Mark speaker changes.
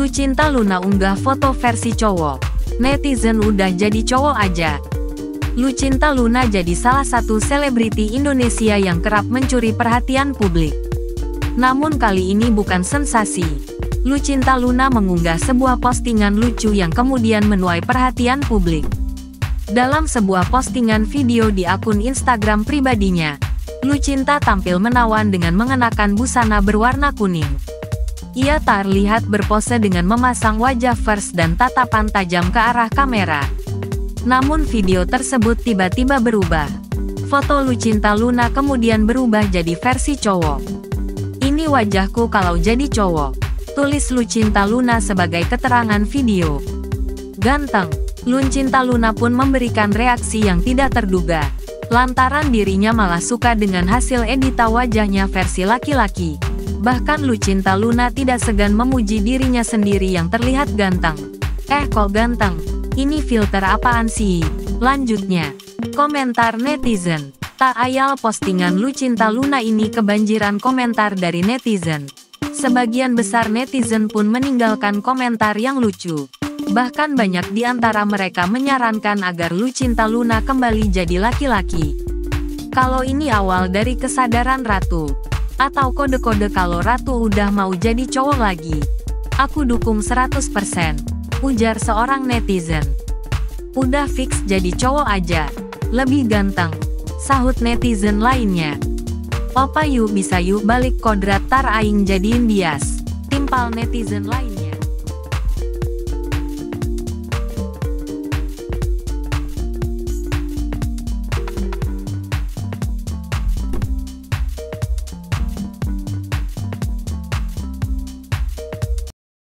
Speaker 1: Lucinta Luna unggah foto versi cowok. Netizen udah jadi cowok aja. Lucinta Luna jadi salah satu selebriti Indonesia yang kerap mencuri perhatian publik. Namun kali ini bukan sensasi. Lucinta Luna mengunggah sebuah postingan lucu yang kemudian menuai perhatian publik. Dalam sebuah postingan video di akun Instagram pribadinya, Lucinta tampil menawan dengan mengenakan busana berwarna kuning. Ia terlihat berpose dengan memasang wajah fresh dan tatapan tajam ke arah kamera. Namun video tersebut tiba-tiba berubah. Foto Lucinta Luna kemudian berubah jadi versi cowok. "Ini wajahku kalau jadi cowok," tulis Lucinta Luna sebagai keterangan video. "Ganteng." Lucinta Luna pun memberikan reaksi yang tidak terduga, lantaran dirinya malah suka dengan hasil editan wajahnya versi laki-laki. Bahkan Lucinta Luna tidak segan memuji dirinya sendiri yang terlihat ganteng. Kok ganteng? Ini filter apaan sih?" Lanjutnya, komentar netizen. Tak ayal postingan Lucinta Luna ini kebanjiran komentar dari netizen. Sebagian besar netizen pun meninggalkan komentar yang lucu. Bahkan banyak di antara mereka menyarankan agar Lucinta Luna kembali jadi laki-laki. "Kalau ini awal dari kesadaran Ratu, atau kode-kode kalau Ratu udah mau jadi cowok lagi, aku dukung 100%, ujar seorang netizen. "Udah fix jadi cowok aja, lebih ganteng," sahut netizen lainnya. "Opa yuk bisa yuk balik kodrat tar aing jadiin bias," timpal netizen lain.